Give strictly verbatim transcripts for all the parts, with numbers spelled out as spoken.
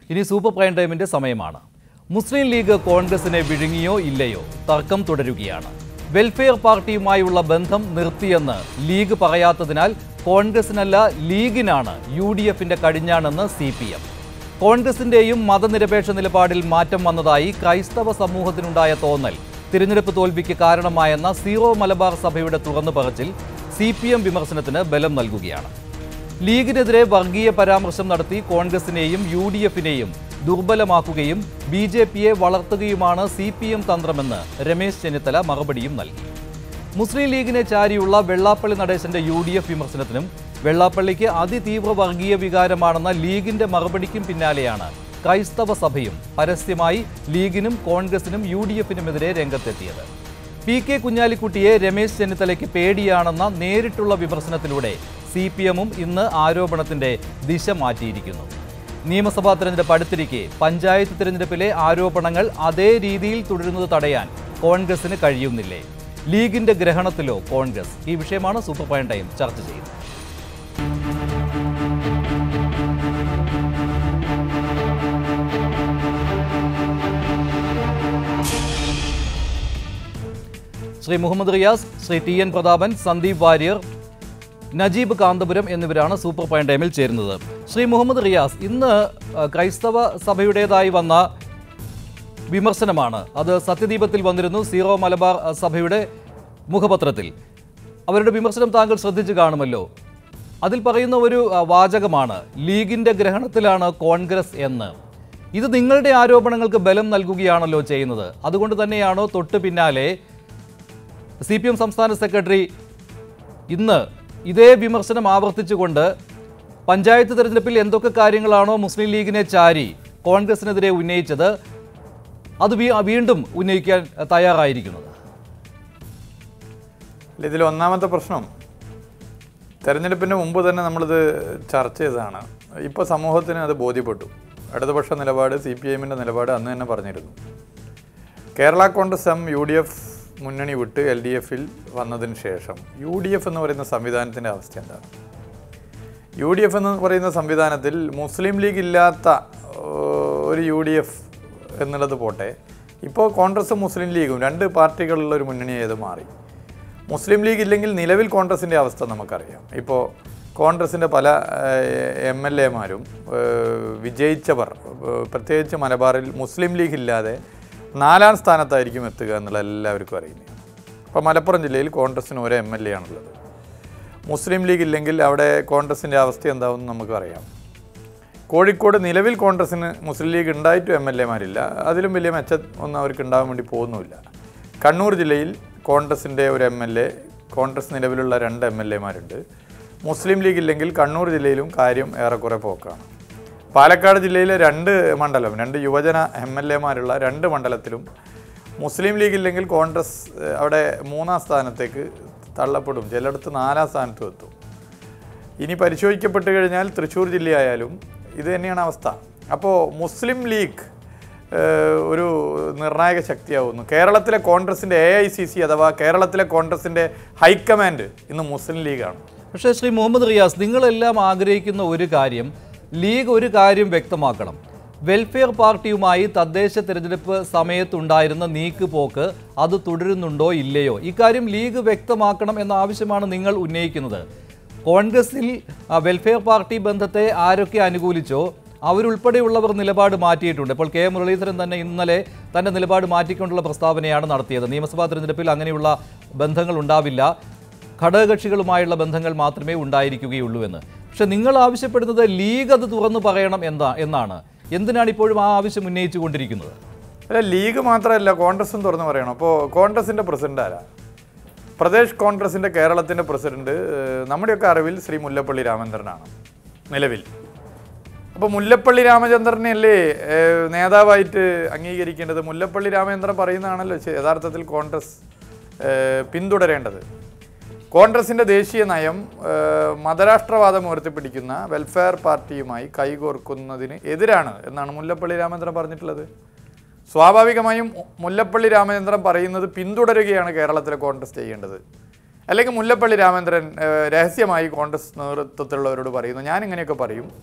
ഇനി super prime ടൈമിന്റെ സമയമാണ്. മുസ്ലിം ലീഗ് കോൺഗ്രസിനെ വിഴുങ്ങിയോ ഇല്ലയോ? തർക്കം തുടരുകയാണ്. വെൽഫെയർ പാർട്ടിയുമായുള്ള ബന്ധം നിർത്തിയെന്ന് ലീഗ് പറയാത്തതിനാൽ കോൺഗ്രസിനല്ല ലീഗിനാണ് യു ഡി എഫിന്റെ കടിഞ്ഞാണെന്ന് സി പി എം. കോൺഗ്രസിന്റെയും മതനിരപേക്ഷ നിലപാടിൽ മാറ്റം വന്നതായി ക്രൈസ്തവ സമൂഹത്തിനുണ്ടായ തോന്നൽ തിരഞ്ഞെടുപ്പ് തോൽവിക്ക് കാരണമായെന്ന സീറോ മലബാർ സഭയുടെ തുറന്നു പറച്ചിൽ സി പി എം വിമർശനത്തിന് ബലം നൽകുകയാണ്. ലീഗിനെതിരെ വർഗീയ പരാമർശം നടത്തി കോൺഗ്രസിനെയും യു ഡി എഫിനെയും ദുർബലമാക്കുകയും ബി ജെ പിയെ വളർത്തുകയുമാണ് സി പി എം തന്ത്രമെന്ന് രമേശ് ചെന്നിത്തല മറുപടിയും നൽകി. മുസ്ലിം ലീഗിനെ ചാരിയുള്ള വെള്ളാപ്പള്ളി നടേശന്റെ യു ഡി എഫ് വിമർശനത്തിനും വെള്ളാപ്പള്ളിക്ക് അതിതീവ്ര വർഗീയ വികാരമാണെന്ന ലീഗിന്റെ മറുപടിക്കും പിന്നാലെയാണ് ക്രൈസ്തവ സഭയും പരസ്യമായി ലീഗിനും കോൺഗ്രസിനും യു ഡി എഫിനുമെതിരെ രംഗത്തെത്തിയത്. പി കെ കുഞ്ഞാലിക്കുട്ടിയെ രമേശ് ചെന്നിത്തലയ്ക്ക് പേടിയാണെന്ന നേരിട്ടുള്ള വിമർശനത്തിലൂടെ സി പി എമ്മും ഇന്ന് ആരോപണത്തിന്റെ ദിശ മാറ്റിയിരിക്കുന്നു. നിയമസഭാ തെരഞ്ഞെടുപ്പ് അടുത്തിരിക്കെ പഞ്ചായത്ത് തിരഞ്ഞെടുപ്പിലെ ആരോപണങ്ങൾ അതേ രീതിയിൽ തുടരുന്നത് തടയാൻ കോൺഗ്രസിന് കഴിയുന്നില്ലേ? ലീഗിന്റെ ഗ്രഹണത്തിലോ കോൺഗ്രസ്? ഈ വിഷയമാണ് സൂപ്പർ പ്രൈം ടൈം ചർച്ച ചെയ്യുന്നത്. ശ്രീ മുഹമ്മദ് റിയാസ്, ശ്രീ ടി എൻ പ്രതാപൻ, സന്ദീപ് വാര്യർ, നജീബ് കാന്തപുരം എന്നിവരാണ് സൂപ്പർ പ്രൈം ടൈമിൽ ചേരുന്നത്. ശ്രീ മുഹമ്മദ് റിയാസ്, ഇന്ന് ക്രൈസ്തവ സഭയുടേതായി വന്ന വിമർശനമാണ്. അത് സത്യദീപത്തിൽ വന്നിരുന്നു, സീറോ മലബാർ സഭയുടെ മുഖപത്രത്തിൽ. അവരുടെ വിമർശനം താങ്കൾ ശ്രദ്ധിച്ചു കാണുമല്ലോ. അതിൽ പറയുന്ന ഒരു വാചകമാണ് ലീഗിന്റെ ഗ്രഹണത്തിലാണ് കോൺഗ്രസ് എന്ന്. ഇത് നിങ്ങളുടെ ആരോപണങ്ങൾക്ക് ബലം നൽകുകയാണല്ലോ ചെയ്യുന്നത്. അതുകൊണ്ട് തന്നെയാണോ തൊട്ടു പിന്നാലെ സി പി എം സംസ്ഥാന സെക്രട്ടറി ഇന്ന് ഇതേ വിമർശനം ആവർത്തിച്ചുകൊണ്ട് പഞ്ചായത്ത് തെരഞ്ഞെടുപ്പിൽ എന്തൊക്കെ കാര്യങ്ങളാണോ മുസ്ലിം ലീഗിനെ ചാരി കോൺഗ്രസിനെതിരെ ഉന്നയിച്ചത് അത് വീണ്ടും ഉന്നയിക്കാൻ തയ്യാറായിരിക്കുന്നത്? ഇതിൽ ഒന്നാമത്തെ പ്രശ്നം, തെരഞ്ഞെടുപ്പിന് മുമ്പ് തന്നെ നമ്മളിത് ചർച്ച ചെയ്തതാണ്. ഇപ്പോൾ സമൂഹത്തിന് അത് ബോധ്യപ്പെട്ടു. ഇടതുപക്ഷ നിലപാട്, സി പി എമ്മിൻ്റെ നിലപാട് അന്ന് തന്നെ പറഞ്ഞിരുന്നു. Kerala Congress M U D F മുന്നണി വിട്ട് എൽ ഡി എഫിൽ വന്നതിന് ശേഷം യു ഡി എഫ് എന്ന് പറയുന്ന സംവിധാനത്തിൻ്റെ അവസ്ഥ എന്താണ്? യു ഡി എഫ് എന്ന് പറയുന്ന സംവിധാനത്തിൽ മുസ്ലിം ലീഗ് ഇല്ലാത്ത ഒരു യു ഡി എഫ് എന്നുള്ളത് പോട്ടെ, ഇപ്പോൾ കോൺഗ്രസും മുസ്ലിം ലീഗും രണ്ട് പാർട്ടികളുള്ള ഒരു മുന്നണിയായത് മാറി. മുസ്ലിം ലീഗ് ഇല്ലെങ്കിൽ നിലവിൽ കോൺഗ്രസിൻ്റെ അവസ്ഥ നമുക്കറിയാം. ഇപ്പോൾ കോൺഗ്രസിൻ്റെ പല എം എൽ എമാരും വിജയിച്ചവർ, പ്രത്യേകിച്ച് മലബാറിൽ മുസ്ലിം ലീഗ് ഇല്ലാതെ നാലാം സ്ഥാനത്തായിരിക്കും എത്തുക എന്നുള്ള എല്ലാവർക്കും അറിയുന്നതാണ്. ഇപ്പോൾ മലപ്പുറം ജില്ലയിൽ കോൺഗ്രസിന് ഒരു എം എൽ എ ആണുള്ളത്. മുസ്ലിം ലീഗ് ഇല്ലെങ്കിൽ അവിടെ കോൺഗ്രസിൻ്റെ അവസ്ഥ എന്താവുമെന്ന് നമുക്കറിയാം. കോഴിക്കോട് നിലവിൽ കോൺഗ്രസിന് മുസ്ലിം ലീഗ് ഉണ്ടായിട്ടും എം എൽ എമാരില്ല. അതിലും വലിയ മെച്ചം ഒന്നും അവർക്ക് ഉണ്ടാകാൻ വേണ്ടി പോകുന്നുമില്ല. കണ്ണൂർ ജില്ലയിൽ കോൺഗ്രസിൻ്റെ ഒരു എം എൽ എ, കോൺഗ്രസ് നിലവിലുള്ള രണ്ട് എം എൽ എമാരുണ്ട്. മുസ്ലിം ലീഗ് ഇല്ലെങ്കിൽ കണ്ണൂർ ജില്ലയിലും കാര്യം ഏറെക്കുറെ പോക്കാണ്. പാലക്കാട് ജില്ലയിലെ രണ്ട് മണ്ഡലം, രണ്ട് യുവജന എം എൽ എമാരുള്ള രണ്ട് മണ്ഡലത്തിലും മുസ്ലിം ലീഗ് ഇല്ലെങ്കിൽ കോൺഗ്രസ് അവിടെ മൂന്നാം സ്ഥാനത്തേക്ക് തള്ളപ്പെടും, ചിലയിടത്ത് നാലാം സ്ഥാനത്തും എത്തും. ഇനി പരിശോധിക്കപ്പെട്ട് കഴിഞ്ഞാൽ തൃശ്ശൂർ ജില്ലയായാലും ഇത് തന്നെയാണ് അവസ്ഥ. അപ്പോൾ മുസ്ലിം ലീഗ് ഒരു നിർണായക ശക്തിയാവുന്നു. കേരളത്തിലെ കോൺഗ്രസിൻ്റെ എ ഐ സി സി അഥവാ കേരളത്തിലെ കോൺഗ്രസിൻ്റെ ഹൈക്കമാൻഡ് ഇന്ന് മുസ്ലിം ലീഗാണ്. പക്ഷേ ശ്രീ മുഹമ്മദ് റിയാസ്, നിങ്ങളെല്ലാം ആഗ്രഹിക്കുന്ന ഒരു കാര്യം, ലീഗ് ഒരു കാര്യം വ്യക്തമാക്കണം. വെൽഫെയർ പാർട്ടിയുമായി തദ്ദേശ തിരഞ്ഞെടുപ്പ് സമയത്തുണ്ടായിരുന്ന നീക്കുപോക്ക് അത് തുടരുന്നുണ്ടോ ഇല്ലയോ? ഇക്കാര്യം ലീഗ് വ്യക്തമാക്കണം എന്ന ആവശ്യമാണ് നിങ്ങൾ ഉന്നയിക്കുന്നത്. കോൺഗ്രസിൽ വെൽഫെയർ പാർട്ടി ബന്ധത്തെ ആരൊക്കെ അനുകൂലിച്ചോ അവരുൾപ്പെടെയുള്ളവർ നിലപാട് മാറ്റിയിട്ടുണ്ട്. ഇപ്പോൾ കെ മുരളീധരൻ തന്നെ ഇന്നലെ തൻ്റെ നിലപാട് മാറ്റിക്കൊണ്ടുള്ള പ്രസ്താവനയാണ് നടത്തിയത്. നിയമസഭാ തിരഞ്ഞെടുപ്പിൽ അങ്ങനെയുള്ള ബന്ധങ്ങൾ ഉണ്ടാവില്ല, ഘടകകക്ഷികളുമായുള്ള ബന്ധങ്ങൾ മാത്രമേ ഉണ്ടായിരിക്കുകയുള്ളൂ എന്ന്. പക്ഷെ നിങ്ങൾ ആവശ്യപ്പെടുന്നത് ലീഗ് അത് തുറന്നു പറയണം എന്താ എന്നാണ്. എന്തിനാണ് ഇപ്പോഴും ആ ആവശ്യം ഉന്നയിച്ചു കൊണ്ടിരിക്കുന്നത്? അല്ല, ലീഗ് മാത്രമല്ല, കോൺഗ്രസും തുറന്നു പറയണം. അപ്പോൾ കോൺഗ്രസിൻ്റെ പ്രസിഡന്റ് ആരാ? പ്രദേശ് കോൺഗ്രസിൻ്റെ കേരളത്തിൻ്റെ പ്രസിഡന്റ് നമ്മുടെയൊക്കെ അറിവിൽ ശ്രീ മുല്ലപ്പള്ളി രാമചന്ദ്രനാണ് നിലവിൽ. അപ്പോൾ മുല്ലപ്പള്ളി രാമചന്ദ്രനെയല്ലേ നേതാവായിട്ട് അംഗീകരിക്കേണ്ടത്? മുല്ലപ്പള്ളി രാമചന്ദ്രൻ പറയുന്നതാണല്ലോ യഥാർത്ഥത്തിൽ കോൺഗ്രസ് പിന്തുടരേണ്ടത്. കോൺഗ്രസിൻ്റെ ദേശീയ നയം മതരാഷ്ട്രവാദം ഉയർത്തിപ്പിടിക്കുന്ന വെൽഫെയർ പാർട്ടിയുമായി കൈകോർക്കുന്നതിന് എതിരാണ് എന്നാണ് മുല്ലപ്പള്ളി രാമചന്ദ്രൻ പറഞ്ഞിട്ടുള്ളത്. സ്വാഭാവികമായും മുല്ലപ്പള്ളി രാമചന്ദ്രൻ പറയുന്നത് പിന്തുടരുകയാണ് കേരളത്തിലെ കോൺഗ്രസ് ചെയ്യേണ്ടത്. അല്ലെങ്കിൽ മുല്ലപ്പള്ളി രാമചന്ദ്രൻ രഹസ്യമായി കോൺഗ്രസ് നേതൃത്വത്തിലുള്ളവരോട് പറയുന്നു, ഞാൻ ഇങ്ങനെയൊക്കെ പറയും,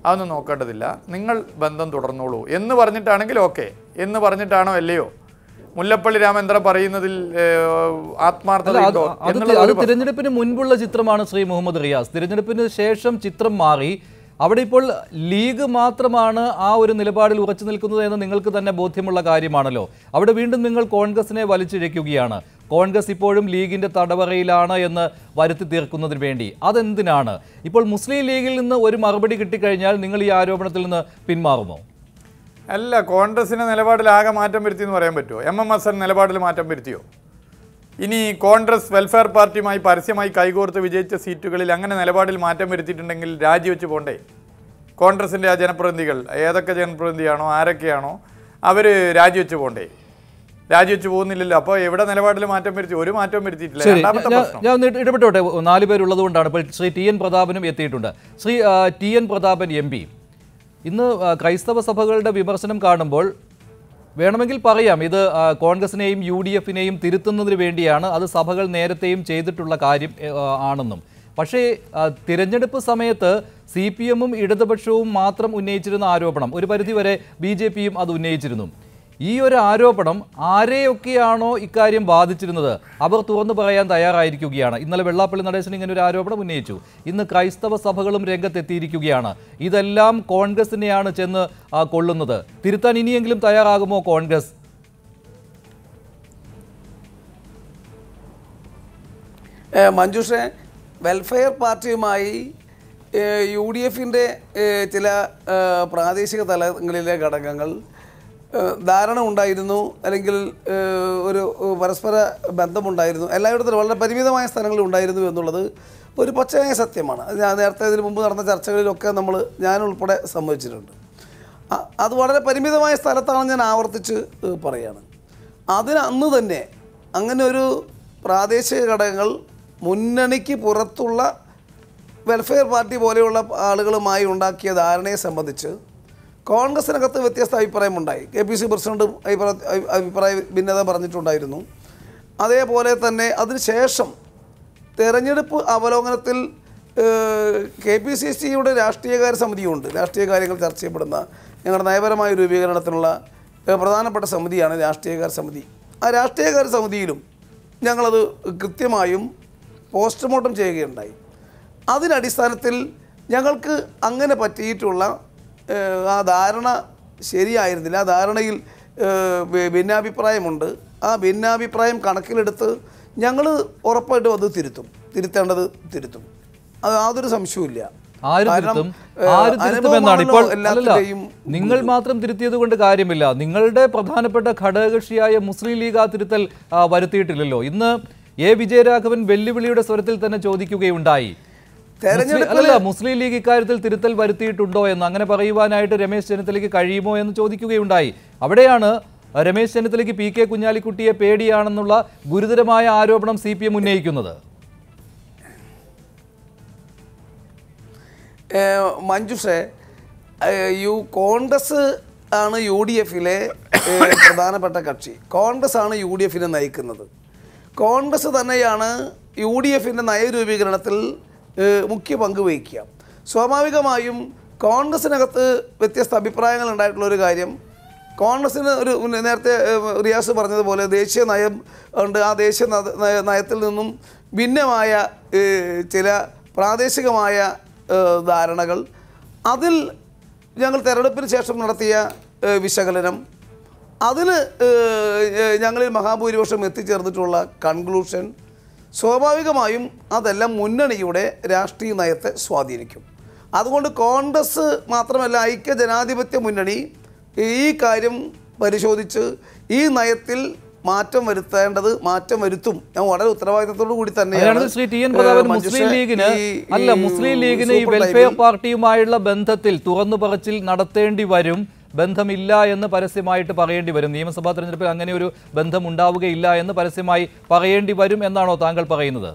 അതൊന്നും നോക്കേണ്ടതില്ല, നിങ്ങൾ ബന്ധം തുടർന്നോളൂ എന്ന് പറഞ്ഞിട്ടാണെങ്കിൽ ഓക്കെ. എന്ന് പറഞ്ഞിട്ടാണോ അല്ലയോ മുല്ലപ്പള്ളി രാമചന്ദ്രൻ പറയുന്നതിൽ ആത്മാർത്ഥത? തിരഞ്ഞെടുപ്പിന് മുൻപുള്ള ചിത്രമാണ് ശ്രീ മുഹമ്മദ് റിയാസ്. തിരഞ്ഞെടുപ്പിന് ശേഷം ചിത്രം മാറി. അവിടെ ഇപ്പോൾ ലീഗ് മാത്രമാണ് ആ ഒരു നിലപാടിൽ ഉറച്ചു നിൽക്കുന്നത് എന്ന് നിങ്ങൾക്ക് തന്നെ ബോധ്യമുള്ള കാര്യമാണല്ലോ. അവിടെ വീണ്ടും നിങ്ങൾ കോൺഗ്രസിനെ വലിച്ചിഴയ്ക്കുകയാണ്. കോൺഗ്രസ് ഇപ്പോഴും ലീഗിന്റെ തടവറയിലാണ് എന്ന് വരുത്തി തീർക്കുന്നതിന് വേണ്ടി. അതെന്തിനാണ്? ഇപ്പോൾ മുസ്ലിം ലീഗിൽ നിന്ന് ഒരു മറുപടി കിട്ടിക്കഴിഞ്ഞാൽ നിങ്ങൾ ഈ ആരോപണത്തിൽ നിന്ന് പിന്മാറുമോ? അല്ല, കോൺഗ്രസിന്റെ നിലപാടിൽ ആകെ മാറ്റം വരുത്തി എന്ന് പറയാൻ പറ്റുമോ? എം എം ഹസൻ നിലപാടിൽ മാറ്റം വരുത്തിയോ? ഇനി കോൺഗ്രസ് വെൽഫെയർ പാർട്ടിയുമായി പരസ്യമായി കൈകോർത്ത് വിജയിച്ച സീറ്റുകളിൽ അങ്ങനെ നിലപാടിൽ മാറ്റം വരുത്തിയിട്ടുണ്ടെങ്കിൽ രാജിവെച്ച് പോണ്ടേ? കോൺഗ്രസിൻ്റെ ആ ജനപ്രതിനിധികൾ ഏതൊക്കെ ജനപ്രതിനിധിയാണോ ആരൊക്കെയാണോ അവർ രാജിവെച്ച് പോണ്ടേ? രാജിവെച്ച് പോകുന്നില്ലല്ലോ. അപ്പോൾ എവിടെ നിലപാടിൽ മാറ്റം വരുത്തി? ഒരു മാറ്റവും വരുത്തിയിട്ടില്ല. രണ്ടാമത്തെ പ്രശ്നം ഞാൻ ഇടപെട്ടോട്ടെ, നാല് പേരുള്ളത് കൊണ്ടാണ്. ഇപ്പോൾ ശ്രീ ടി എൻ പ്രതാപനും എത്തിയിട്ടുണ്ട്. Shri T N Prathapan M P, ഇന്ന് ക്രൈസ്തവ സഭകളുടെ വിമർശനം കാണുമ്പോൾ വേണമെങ്കിൽ പറയാം ഇത് കോൺഗ്രസിനെയും യു ഡി എഫിനെയും തിരുത്തുന്നതിന് വേണ്ടിയാണ്, അത് സഭകൾ നേരത്തെയും ചെയ്തിട്ടുള്ള കാര്യം ആണെന്നും. പക്ഷേ തിരഞ്ഞെടുപ്പ് സമയത്ത് സി പി എമ്മും ഇടതുപക്ഷവും മാത്രം ഉന്നയിച്ചിരുന്ന ആരോപണം ഒരു പരിധിവരെ ബി ജെ പിയും അത് ഉന്നയിച്ചിരുന്നു. ഈ ഒരു ആരോപണം ആരെയൊക്കെയാണോ ഇക്കാര്യം ബാധിച്ചിരുന്നത് അവർ തുറന്നു പറയാൻ തയ്യാറായിരിക്കുകയാണ്. ഇന്നലെ വെള്ളാപ്പള്ളി നടേശൻ ഇങ്ങനെ ഒരു ആരോപണം ഉന്നയിച്ചു. ഇന്ന് ക്രൈസ്തവ സഭകളും രംഗത്തെത്തിയിരിക്കുകയാണ്. ഇതെല്ലാം കോൺഗ്രസിനെയാണ് ചെന്ന് കൊള്ളുന്നത്. തിരുത്താൻ ഇനിയെങ്കിലും തയ്യാറാകുമോ കോൺഗ്രസ്? മഞ്ജുഷെ, വെൽഫെയർ പാർട്ടിയുമായി യു ഡി എഫിൻ്റെ ചില പ്രാദേശിക തലങ്ങളിലെ ഘടകങ്ങൾ ധാരണ ഉണ്ടായിരുന്നു, അല്ലെങ്കിൽ ഒരു പരസ്പര ബന്ധമുണ്ടായിരുന്നു. എല്ലായിടത്തും വളരെ പരിമിതമായ സ്ഥലങ്ങളിൽ ഉണ്ടായിരുന്നു എന്നുള്ളത് ഒരു പച്ചയായ സത്യമാണ്. ഞാൻ നേരത്തെ ഇതിന് മുമ്പ് നടന്ന ചർച്ചകളിലൊക്കെ നമ്മൾ ഞാൻ ഉൾപ്പെടെ സമ്മതിച്ചിട്ടുണ്ട്. അത് വളരെ പരിമിതമായ സ്ഥലത്താണ് ഞാൻ ആവർത്തിച്ച് പറയുകയാണ്. അതിന് അന്ന് തന്നെ അങ്ങനെ ഒരു പ്രാദേശിക ഘടകങ്ങൾ മുന്നണിക്ക് പുറത്തുള്ള വെൽഫെയർ പാർട്ടി പോലെയുള്ള ആളുകളുമായി ഉണ്ടാക്കിയ ധാരണയെ സംബന്ധിച്ച് കോൺഗ്രസിനകത്ത് വ്യത്യസ്ത അഭിപ്രായമുണ്ടായി. കെ പി സി പ്രസിഡന്റ് അഭിപ്രായ അഭിപ്രായ ഭിന്നത പറഞ്ഞിട്ടുണ്ടായിരുന്നു. അതേപോലെ തന്നെ അതിനുശേഷം തെരഞ്ഞെടുപ്പ് അവലോകനത്തിൽ കെ പി സി സിയുടെ രാഷ്ട്രീയകാര്യ സമിതിയുണ്ട്. രാഷ്ട്രീയ കാര്യങ്ങൾ ചർച്ച ചെയ്യപ്പെടുന്ന ഞങ്ങളുടെ നയപരമായ രൂപീകരണത്തിനുള്ള പ്രധാനപ്പെട്ട സമിതിയാണ് രാഷ്ട്രീയകാര്യ സമിതി. ആ രാഷ്ട്രീയകാര്യ സമിതിയിലും ഞങ്ങളത് കൃത്യമായും പോസ്റ്റ്മോർട്ടം ചെയ്യുകയുണ്ടായി. അതിനടിസ്ഥാനത്തിൽ ഞങ്ങൾക്ക് അങ്ങനെ പറ്റിയിട്ടുള്ള ആ ധാരണ ശരിയായിരുന്നില്ല. ആ ധാരണയിൽ ഭിന്നാഭിപ്രായമുണ്ട്. ആ ഭിന്നാഭിപ്രായം കണക്കിലെടുത്ത് ഞങ്ങൾ ഉറപ്പായിട്ടും അത് തിരുത്തും, തിരുത്തേണ്ടത് തിരുത്തും. അത് യാതൊരു സംശയവുമില്ല. നിങ്ങൾ മാത്രം തിരുത്തിയത് കൊണ്ട് കാര്യമില്ല. നിങ്ങളുടെ പ്രധാനപ്പെട്ട ഘടകകക്ഷിയായ മുസ്ലിം ലീഗ് ആ തിരുത്തൽ വരുത്തിയിട്ടില്ലല്ലോ. ഇന്ന് എ വിജയരാഘവൻ വെല്ലുവിളിയുടെ സ്വരത്തിൽ തന്നെ ചോദിക്കുകയുണ്ടായി, അല്ല മുസ്ലിം ലീഗ് ഇക്കാര്യത്തിൽ തിരുത്തൽ വരുത്തിയിട്ടുണ്ടോ എന്ന്. അങ്ങനെ പറയുവാനായിട്ട് രമേശ് ചെന്നിത്തലയ്ക്ക് കഴിയുമോ എന്ന് ചോദിക്കുകയുണ്ടായി. അവിടെയാണ് രമേശ് ചെന്നിത്തലയ്ക്ക് പി കെ കുഞ്ഞാലിക്കുട്ടിയെ പേടിയാണെന്നുള്ള ഗുരുതരമായ ആരോപണം സി പി എം ഉന്നയിക്കുന്നത്. മഞ്ജുഷെ, യു കോൺഗ്രസ് ആണ് യു ഡി എഫിലെ പ്രധാനപ്പെട്ട കക്ഷി. കോൺഗ്രസ് ആണ് യു ഡി എഫിനെ നയിക്കുന്നത്. കോൺഗ്രസ് തന്നെയാണ് യു ഡി എഫിൻ്റെ നയരൂപീകരണത്തിൽ മുഖ്യ പങ്ക് വഹിക്കുക. സ്വാഭാവികമായും കോൺഗ്രസിനകത്ത് വ്യത്യസ്ത അഭിപ്രായങ്ങൾ ഉണ്ടായിട്ടുള്ളൊരു കാര്യം, കോൺഗ്രസ്സിന് ഒരു നേരത്തെ റിയാസ് പറഞ്ഞതുപോലെ ദേശീയ നയം ഉണ്ട്. ആ ദേശീയ നയത്തിൽ നിന്നും ഭിന്നമായ ചില പ്രാദേശികമായ ധാരണകൾ, അതിൽ ഞങ്ങൾ തെരഞ്ഞെടുപ്പിന് ശേഷം നടത്തിയ വിശകലനം, അതിൽ ഞങ്ങളിൽ മഹാഭൂരിപക്ഷം എത്തിച്ചേർന്നിട്ടുള്ള കൺക്ലൂഷൻ, സ്വാഭാവികമായും അതെല്ലാം മുന്നണിയുടെ രാഷ്ട്രീയ നയത്തെ സ്വാധീനിക്കും. അതുകൊണ്ട് കോൺഗ്രസ് മാത്രമല്ല, ഐക്യ ജനാധിപത്യ മുന്നണി ഈ കാര്യം പരിശോധിച്ച് ഈ നയത്തിൽ മാറ്റം വരുത്തേണ്ടത് മാറ്റം വരുത്തും. ഞാൻ വളരെ ഉത്തരവാദിത്തത്തോടു കൂടി തന്നെയാണ്. മുസ്ലിം ലീഗിന് അല്ല മുസ്ലിം ലീഗിന് ഈ വെൽഫെയർ പാർട്ടിയുമായുള്ള ബന്ധത്തിൽ തുറന്നു പറച്ചിൽ നടത്തേണ്ടി വരും, ബന്ധമില്ല എന്ന് പരസ്യമായിട്ട് പറയേണ്ടി വരും. നിയമസഭാ തെരഞ്ഞെടുപ്പിൽ അങ്ങനെ ഒരു ബന്ധം ഉണ്ടാവുകയില്ല എന്ന് പരസ്യമായി പറയേണ്ടി വരും എന്നാണോ താങ്കൾ പറയുന്നത്?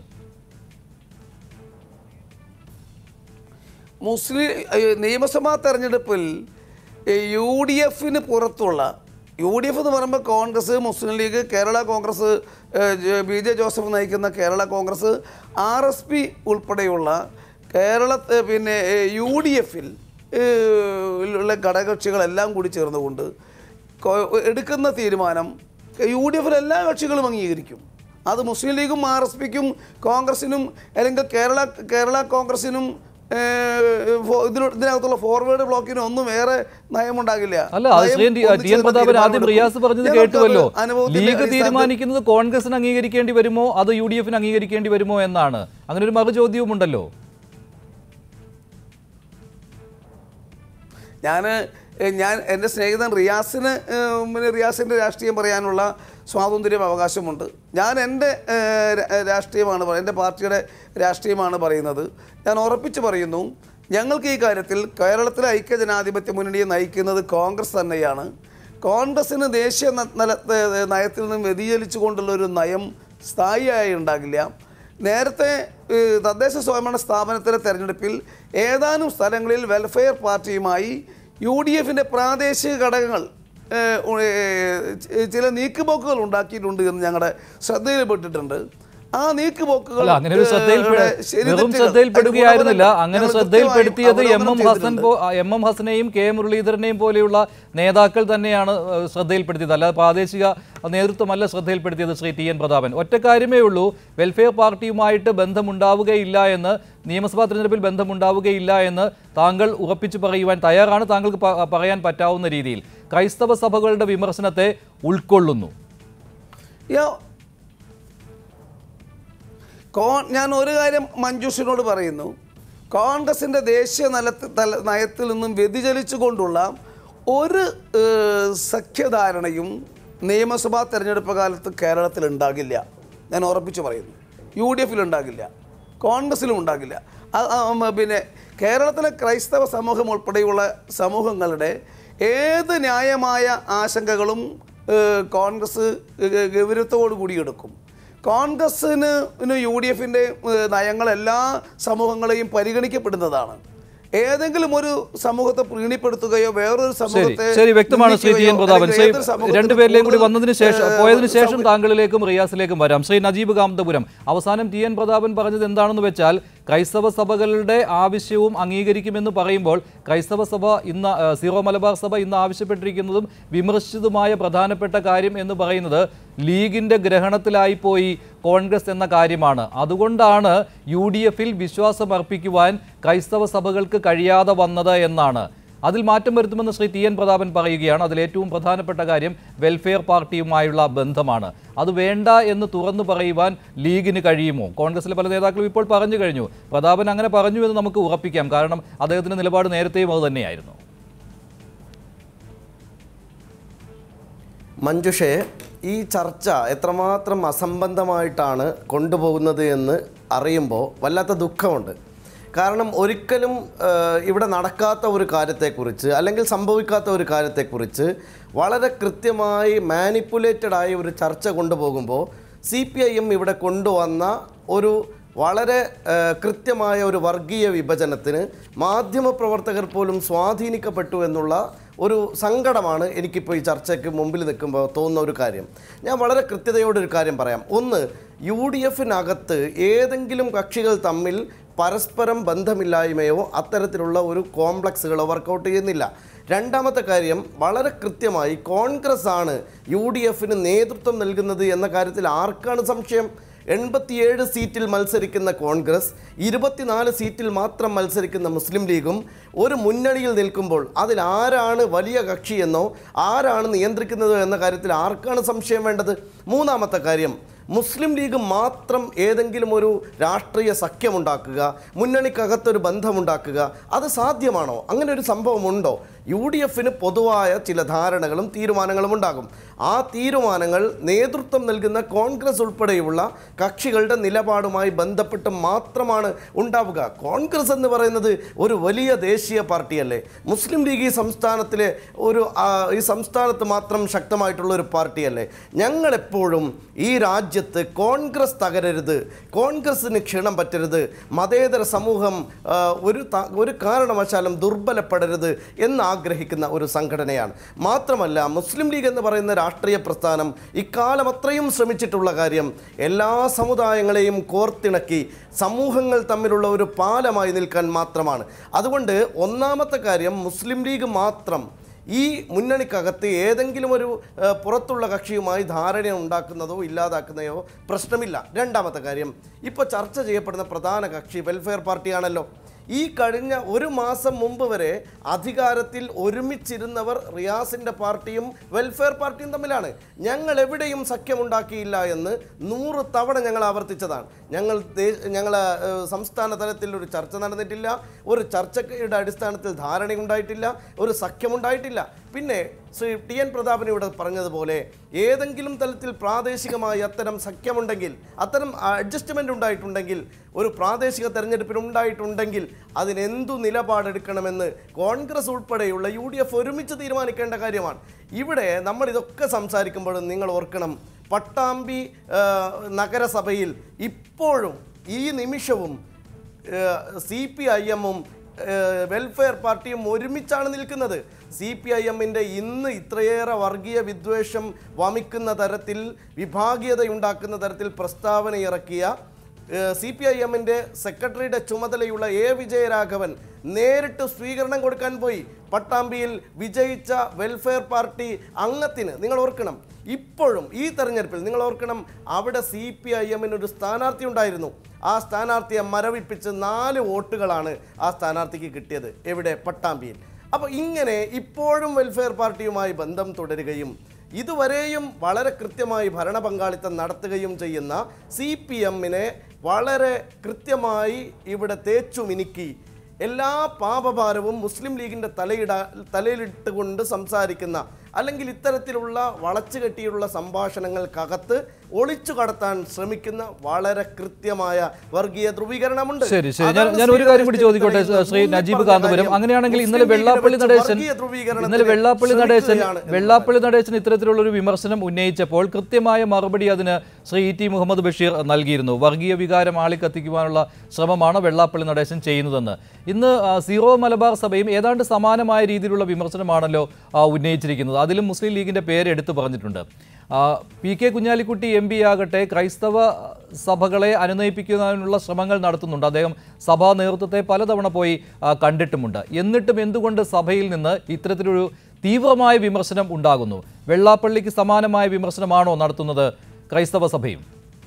മുസ്ലിം നിയമസഭാ തെരഞ്ഞെടുപ്പിൽ യു ഡി എഫിന് പുറത്തുള്ള, യു ഡി എഫ് എന്ന് പറയുമ്പോൾ Congress, Muslim League, Kerala Congress, B J Joseph നയിക്കുന്ന Kerala Congress, R S P ഉൾപ്പെടെയുള്ള കേരള പിന്നെ യു ഡി എഫിൽ ഉള്ള ഘടകകക്ഷികളെല്ലാം കൂടി ചേർന്നുകൊണ്ട് എടുക്കുന്ന തീരുമാനം യു ഡി എഫിൽ എല്ലാ കക്ഷികളും അംഗീകരിക്കും. അത് മുസ്ലിം ലീഗും ആർ എസ് പിക്കും കോൺഗ്രസിനും അല്ലെങ്കിൽ കേരള കേരള കോൺഗ്രസിനും ഇതിനകത്തുള്ള ഫോർവേഡ് ബ്ലോക്കിനും ഒന്നും വേറെ നയമുണ്ടാകില്ല. അല്ല, ടി എൻ പ്രതാപൻ ആദ്യം റിയാസ് പറഞ്ഞത് കേട്ടുവല്ലോ. ലീഗ് തീരുമാനിക്കുന്നത് കോൺഗ്രസിന് അംഗീകരിക്കേണ്ടി വരുമോ അത് യു ഡി എഫിന് അംഗീകരിക്കേണ്ടി വരുമോ എന്നാണ്. അങ്ങനെ ഒരു മറു ചോദ്യവും ഉണ്ടല്ലോ. ഞാൻ ഞാൻ എൻ്റെ സ്നേഹിതൻ റിയാസിന് പിന്നെ റിയാസിൻ്റെ രാഷ്ട്രീയം പറയാനുള്ള സ്വാതന്ത്ര്യം അവകാശമുണ്ട്. ഞാൻ എൻ്റെ രാഷ്ട്രീയമാണ് എൻ്റെ പാർട്ടിയുടെ രാഷ്ട്രീയമാണ് പറയുന്നത്. ഞാൻ ഉറപ്പിച്ച് പറയുന്നു, ഞങ്ങൾക്ക് ഈ കാര്യത്തിൽ കേരളത്തിലെ ഐക്യജനാധിപത്യ മുന്നണിയെ നയിക്കുന്നത് കോൺഗ്രസ് തന്നെയാണ്. കോൺഗ്രസ്സിന് ദേശീയ നയത്തിൽ നിന്നും വ്യതിചലിച്ചു കൊണ്ടുള്ള ഒരു നയം സ്ഥായിയായി ഉണ്ടാകില്ല. നേരത്തെ തദ്ദേശ സ്വയംഭരണ സ്ഥാപനത്തിലെ തെരഞ്ഞെടുപ്പിൽ ഏതാനും സ്ഥലങ്ങളിൽ വെൽഫെയർ പാർട്ടിയുമായി യു ഡി എഫിൻ്റെ പ്രാദേശിക ഘടകങ്ങൾ ചില നീക്കുപോക്കുകൾ ഉണ്ടാക്കിയിട്ടുണ്ട് എന്ന് ഞങ്ങളുടെ ശ്രദ്ധയിൽപ്പെട്ടിട്ടുണ്ട്. ആ നീക്കുപോക്കുകൾ അങ്ങനെ ശ്രദ്ധയിൽപ്പെടുകയായിരുന്നില്ല. അങ്ങനെ ശ്രദ്ധയിൽപ്പെടുത്തിയത് M M Hasan M M ഹസനെയും കെ മുരളീധരനെയും പോലെയുള്ള നേതാക്കൾ തന്നെയാണ് ശ്രദ്ധയിൽപ്പെടുത്തിയത്. അല്ലാതെ പ്രാദേശിക നേതൃത്വമല്ല ശ്രദ്ധയിൽപ്പെടുത്തിയത്. ശ്രീ ടി എൻ പ്രതാപൻ, ഒറ്റ കാര്യമേ ഉള്ളൂ, വെൽഫെയർ പാർട്ടിയുമായിട്ട് ബന്ധമുണ്ടാവുകയില്ല എന്ന്, നിയമസഭാ തെരഞ്ഞെടുപ്പിൽ ബന്ധമുണ്ടാവുകയില്ല എന്ന് താങ്കൾ ഉറപ്പിച്ചു പറയുവാൻ തയ്യാറാണ്. താങ്കൾക്ക് പറയാൻ പറ്റാവുന്ന രീതിയിൽ ക്രൈസ്തവ സഭകളുടെ വിമർശനത്തെ ഉൾക്കൊള്ളുന്നു. ഞാൻ ഒരു കാര്യം മഞ്ജുഷിനോട് പറയുന്നു, കോൺഗ്രസിൻ്റെ ദേശീയ നല നയത്തിൽ നിന്നും വ്യതിചലിച്ചു കൊണ്ടുള്ള ഒരു സഖ്യധാരണയും നിയമസഭാ തെരഞ്ഞെടുപ്പ് കാലത്ത് കേരളത്തിൽ ഉണ്ടാകില്ല. ഞാൻ ഉറപ്പിച്ചു പറയുന്നു, യു ഡി എഫിൽ ഉണ്ടാകില്ല, കോൺഗ്രസിലും ഉണ്ടാകില്ല. പിന്നെ കേരളത്തിലെ ക്രൈസ്തവ സമൂഹം ഉൾപ്പെടെയുള്ള സമൂഹങ്ങളുടെ ഏത് ന്യായമായ ആശങ്കകളും കോൺഗ്രസ് ഗൗരവത്തോടു കൂടി എടുക്കും. കോൺഗ്രസ്സിന് യു ഡി എഫിൻ്റെ നയങ്ങൾ എല്ലാ സമൂഹങ്ങളെയും പരിഗണിക്കപ്പെടുന്നതാണ്. ഏതെങ്കിലും ഒരു സമൂഹത്തെ പ്രീണിപ്പെടുത്തുകയോ വേറൊരു സമൂഹത്തെ ശരി വ്യക്തമാണ്. ശ്രീ ടി എൻ പ്രതാപൻ, രണ്ടുപേരിലേയും കൂടി വന്നതിന് ശേഷം പോയതിനു ശേഷം താങ്കളിലേക്കും റിയാസിലേക്കും വരാം. ശ്രീ നജീബ് കാന്തപുരം, അവസാനം ടി എൻ പ്രതാപൻ പറഞ്ഞത് എന്താണെന്ന് വെച്ചാൽ ക്രൈസ്തവ സഭകളുടെ ആവശ്യവും അംഗീകരിക്കുമെന്ന് പറയുമ്പോൾ ക്രൈസ്തവ സഭ ഇന്ന് സീറോ മലബാർ സഭ ഇന്ന് ആവശ്യപ്പെട്ടിരിക്കുന്നതും വിമർശിച്ചതുമായ പ്രധാനപ്പെട്ട കാര്യം എന്ന് പറയുന്നത് ലീഗിൻ്റെ ഗ്രഹണത്തിലായിപ്പോയി കോൺഗ്രസ് എന്ന കാര്യമാണ്. അതുകൊണ്ടാണ് യു ഡി എഫിൽ വിശ്വാസം അർപ്പിക്കുവാൻ ക്രൈസ്തവ സഭകൾക്ക് കഴിയാതെ വന്നത് എന്നാണ്. അതിൽ മാറ്റം വരുത്തുമെന്ന് ശ്രീ ടി എൻ പ്രതാപൻ പറയുകയാണ്. അതിലേറ്റവും പ്രധാനപ്പെട്ട കാര്യം വെൽഫെയർ പാർട്ടിയുമായുള്ള ബന്ധമാണ്. അത് വേണ്ട എന്ന് തുറന്നു പറയുവാൻ ലീഗിന് കഴിയുമോ? കോൺഗ്രസിലെ പല നേതാക്കളും ഇപ്പോൾ പറഞ്ഞു കഴിഞ്ഞു. പ്രതാപൻ അങ്ങനെ പറഞ്ഞു എന്ന് നമുക്ക് ഉറപ്പിക്കാം. കാരണം അദ്ദേഹത്തിൻ്റെ നിലപാട് നേരത്തെയും അത് തന്നെയായിരുന്നു. മഞ്ജുഷേ, ഈ ചർച്ച എത്രമാത്രം അസംബന്ധമായിട്ടാണ് കൊണ്ടുപോകുന്നത് എന്ന് അറിയുമ്പോൾ വല്ലാത്ത ദുഃഖമുണ്ട്. കാരണം ഒരിക്കലും ഇവിടെ നടക്കാത്ത ഒരു കാര്യത്തെക്കുറിച്ച് അല്ലെങ്കിൽ സംഭവിക്കാത്ത ഒരു കാര്യത്തെക്കുറിച്ച് വളരെ കൃത്യമായി മാനിപ്പുലേറ്റഡായി ഒരു ചർച്ച കൊണ്ടുപോകുമ്പോൾ സി പി ഐ എം ഇവിടെ കൊണ്ടുവന്ന ഒരു വളരെ കൃത്യമായ ഒരു വർഗീയ വിഭജനത്തിന് മാധ്യമപ്രവർത്തകർ പോലും സ്വാധീനിക്കപ്പെട്ടു എന്നുള്ള ഒരു സങ്കടമാണ് എനിക്കിപ്പോൾ ഈ ചർച്ചയ്ക്ക് മുമ്പിൽ നിൽക്കുമ്പോൾ തോന്നുന്ന ഒരു കാര്യം. ഞാൻ വളരെ കൃത്യതയോടൊരു കാര്യം പറയാം. ഒന്ന്, യു ഡി എഫിനകത്ത് ഏതെങ്കിലും കക്ഷികൾ തമ്മിൽ പരസ്പരം ബന്ധമില്ലായ്മയോ അത്തരത്തിലുള്ള ഒരു കോംപ്ലക്സുകളോ വർക്കൗട്ട് ചെയ്യുന്നില്ല. രണ്ടാമത്തെ കാര്യം, വളരെ കൃത്യമായി കോൺഗ്രസ് ആണ് യു ഡി എഫിന് നേതൃത്വം നൽകുന്നത് എന്ന കാര്യത്തിൽ ആർക്കാണ് സംശയം? എൺപത്തിയേഴ് സീറ്റിൽ മത്സരിക്കുന്ന കോൺഗ്രസ്, ഇരുപത്തിനാല് സീറ്റിൽ മാത്രം മത്സരിക്കുന്ന മുസ്ലിം ലീഗും ഒരു മുന്നണിയിൽ നിൽക്കുമ്പോൾ അതിൽ ആരാണ് വലിയ കക്ഷിയെന്നോ ആരാണ് നിയന്ത്രിക്കുന്നതോ എന്ന കാര്യത്തിൽ ആർക്കാണ് സംശയം വേണ്ടത്? മൂന്നാമത്തെ കാര്യം, മുസ്ലിം ലീഗ് മാത്രം ഏതെങ്കിലും ഒരു രാഷ്ട്രീയ സഖ്യമുണ്ടാക്കുക, മുന്നണിക്കകത്തൊരു ബന്ധമുണ്ടാക്കുക, അത് സാധ്യമാണോ? അങ്ങനെ ഒരു സംഭവമുണ്ടോ? യു ഡി എഫിന് പൊതുവായ ചില ധാരണകളും തീരുമാനങ്ങളും ഉണ്ടാകും. ആ തീരുമാനങ്ങൾ നേതൃത്വം നൽകുന്ന കോൺഗ്രസ് ഉൾപ്പെടെയുള്ള കക്ഷികളുടെ നിലപാടുമായി ബന്ധപ്പെട്ട് മാത്രമാണ് ഉണ്ടാവുക. കോൺഗ്രസ് എന്ന് പറയുന്നത് ഒരു വലിയ ദേശീയ പാർട്ടിയല്ലേ? മുസ്ലിം ലീഗ് ഈ സംസ്ഥാനത്തിലെ ഒരു ഈ സംസ്ഥാനത്ത് മാത്രം ശക്തമായിട്ടുള്ള ഒരു പാർട്ടിയല്ലേ? ഞങ്ങളെപ്പോഴും ഈ രാജ്യത്ത് കോൺഗ്രസ് തകരരുത്, കോൺഗ്രസിന് ക്ഷീണം പറ്റരുത്, മതേതര സമൂഹം ഒരു ഒരു കാരണവശാലും ദുർബലപ്പെടരുത് എന്നാഗ്രഹിക്കുന്നു ആഗ്രഹിക്കുന്ന ഒരു സംഘടനയാണ്. മാത്രമല്ല മുസ്ലിം ലീഗ് എന്ന് പറയുന്ന രാഷ്ട്രീയ പ്രസ്ഥാനം ഇക്കാലം അത്രയും ശ്രമിച്ചിട്ടുള്ള കാര്യം എല്ലാ സമുദായങ്ങളെയും കോർത്തിണക്കി സമൂഹങ്ങൾ തമ്മിലുള്ള ഒരു പാലമായി നിൽക്കാൻ മാത്രമാണ്. അതുകൊണ്ട് ഒന്നാമത്തെ കാര്യം മുസ്ലിം ലീഗ് മാത്രം ഈ മുന്നണിക്കകത്ത് ഏതെങ്കിലും ഒരു പുറത്തുള്ള കക്ഷിയുമായി ധാരണ ഉണ്ടാക്കുന്നതോ ഇല്ലാതാക്കുന്നതോ പ്രശ്നമില്ല. രണ്ടാമത്തെ കാര്യം, ഇപ്പോൾ ചർച്ച ചെയ്യപ്പെടുന്ന പ്രധാന കക്ഷി വെൽഫെയർ പാർട്ടിയാണല്ലോ. ഈ കഴിഞ്ഞ ഒരു മാസം മുമ്പ് വരെ അധികാരത്തിൽ ഒരുമിച്ചിരുന്നവർ റിയാസിൻ്റെ പാർട്ടിയും വെൽഫെയർ പാർട്ടിയും തമ്മിലാണ്. ഞങ്ങൾ എവിടെയും സഖ്യമുണ്ടാക്കിയില്ല എന്ന് നൂറ് തവണ ഞങ്ങൾ ആവർത്തിച്ചതാണ്. ഞങ്ങൾ ഞങ്ങൾ സംസ്ഥാന തലത്തിൽ ഒരു ചർച്ച നടന്നിട്ടില്ല, ഒരു ചർച്ചയുടെ അടിസ്ഥാനത്തിൽ ധാരണയുണ്ടായിട്ടില്ല, ഒരു സഖ്യമുണ്ടായിട്ടില്ല. പിന്നെ ശ്രീ ടി എൻ പ്രതാപൻ ഇവിടെ പറഞ്ഞതുപോലെ ഏതെങ്കിലും തലത്തിൽ പ്രാദേശികമായി അത്തരം സഖ്യമുണ്ടെങ്കിൽ, അത്തരം അഡ്ജസ്റ്റ്മെൻ്റ് ഉണ്ടായിട്ടുണ്ടെങ്കിൽ, ഒരു പ്രാദേശിക തെരഞ്ഞെടുപ്പിന് ഉണ്ടായിട്ടുണ്ടെങ്കിൽ അതിനെന്തു നിലപാടെടുക്കണമെന്ന് കോൺഗ്രസ് ഉൾപ്പെടെയുള്ള യു ഡി എഫ് ഒരുമിച്ച് തീരുമാനിക്കേണ്ട കാര്യമാണ്. ഇവിടെ നമ്മൾ ഇതൊക്കെ സംസാരിക്കുമ്പോഴും നിങ്ങൾ ഓർക്കണം, പട്ടാമ്പി നഗരസഭയിൽ ഇപ്പോഴും ഈ നിമിഷവും സി പി ഐ എമ്മും വെൽഫെയർ പാർട്ടിയും ഒരുമിച്ചാണ് നിൽക്കുന്നത്. സി പി ഐ എമ്മിൻ്റെ ഇന്ന് ഇത്രയേറെ വർഗീയ വിദ്വേഷം വമിക്കുന്ന തരത്തിൽ, വിഭാഗീയതയുണ്ടാക്കുന്ന തരത്തിൽ പ്രസ്താവന ഇറക്കിയ സി പി ഐ എമ്മിൻ്റെ സെക്രട്ടറിയുടെ ചുമതലയുള്ള എ വിജയരാഘവൻ നേരിട്ട് സ്വീകരണം കൊടുക്കാൻ പോയി പട്ടാമ്പിയിൽ വിജയിച്ച വെൽഫെയർ പാർട്ടി അംഗത്തിന്. നിങ്ങൾ ഓർക്കണം, ഇപ്പോഴും ഈ തെരഞ്ഞെടുപ്പിൽ നിങ്ങൾ ഓർക്കണം, അവിടെ സി പി ഐ എമ്മിനൊരു സ്ഥാനാർത്ഥി ഉണ്ടായിരുന്നു. ആ സ്ഥാനാർത്ഥിയെ മരവിപ്പിച്ച് നാല് വോട്ടുകളാണ് ആ സ്ഥാനാർത്ഥിക്ക് കിട്ടിയത്. എവിടെ? പട്ടാമ്പിയിൽ. അപ്പോൾ ഇങ്ങനെ ഇപ്പോഴും വെൽഫെയർ പാർട്ടിയുമായി ബന്ധം തുടരുകയും ഇതുവരെയും വളരെ കൃത്യമായി ഭരണ പങ്കാളിത്തം നടത്തുകയും ചെയ്യുന്ന സി പി എമ്മിനെ വളരെ കൃത്യമായി ഇവിടെ തേച്ചു മിനുക്കി എല്ലാ പാപഭാരവും മുസ്ലിം ലീഗിൻ്റെ തലയിടാ തലയിലിട്ടുകൊണ്ട് സംസാരിക്കുന്ന, അല്ലെങ്കിൽ ഇത്തരത്തിലുള്ള വളച്ചുകെട്ടിയുള്ള സംഭാഷണങ്ങൾക്കകത്ത് ഒളിച്ചു കടത്താൻ ശ്രമിക്കുന്ന വളരെ കൃത്യമായ വർഗീയ ധ്രുവീകരണമുണ്ട്. ശരി ശരി ഞാൻ ഞാൻ ഒരു കാര്യം കൂടി ചോദിക്കട്ടെ ശ്രീ നജീബ് കാന്തപുരം. അങ്ങനെയാണെങ്കിൽ ഇന്നലെ വെള്ളാപ്പള്ളി നടേശൻ ഇന്നലെ വെള്ളാപ്പള്ളി നടേശൻ വെള്ളാപ്പള്ളി നടേശൻ ഇത്തരത്തിലുള്ള ഒരു വിമർശനം ഉന്നയിച്ചപ്പോൾ കൃത്യമായ മറുപടി അതിന് ശ്രീ ഇ ടി മുഹമ്മദ് ബഷീർ നൽകിയിരുന്നു. വർഗീയ വികാരം ആളിക്കത്തിക്കുവാനുള്ള ശ്രമമാണ് വെള്ളാപ്പള്ളി നടേശൻ ചെയ്യുന്നതെന്ന്. ഇന്ന് സീറോ മലബാർ സഭയും ഏതാണ്ട് സമാനമായ രീതിയിലുള്ള വിമർശനമാണല്ലോ ഉന്നയിച്ചിരിക്കുന്നത്. അതിലും മുസ്ലിം ലീഗിൻ്റെ പേര് എടുത്തു പറഞ്ഞിട്ടുണ്ട്. P K Kunhalikutty M P ആകട്ടെ ക്രൈസ്തവ സഭകളെ അനുനയിപ്പിക്കുന്നതിനുള്ള ശ്രമങ്ങൾ നടത്തുന്നുണ്ട്. അദ്ദേഹം സഭാ നേതൃത്വത്തെ പലതവണ പോയി കണ്ടിട്ടുമുണ്ട്. എന്നിട്ടും എന്തുകൊണ്ട് സഭയിൽ നിന്ന് ഇത്തരത്തിലൊരു തീവ്രമായ വിമർശനം ഉണ്ടാകുന്നു? വെള്ളാപ്പള്ളിക്ക് സമാനമായ വിമർശനമാണോ നടത്തുന്നത് ക്രൈസ്തവ സഭയും?